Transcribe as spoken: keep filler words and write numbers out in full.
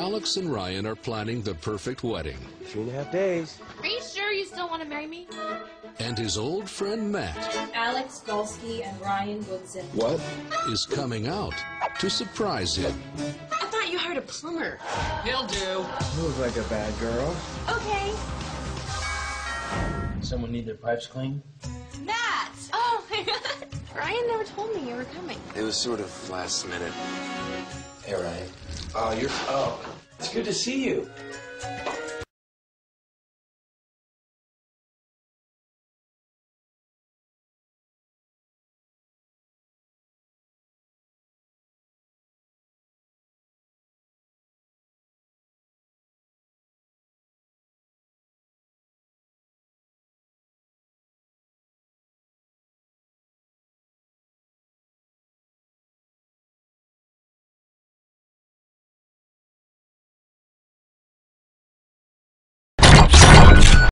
Alex and Ryan are planning the perfect wedding. Two and a half days. Are you sure you still want to marry me? And his old friend Matt, Alex Golsky and Ryan Woodson. What? is coming out to surprise him. I thought you hired a plumber. He'll do. You look like a bad girl. Okay. Someone need their pipes cleaned? Matt! Oh, my God. Ryan never told me you were coming. It was sort of last minute. Hey, Ryan. Oh, you're... Oh, it's good to see you.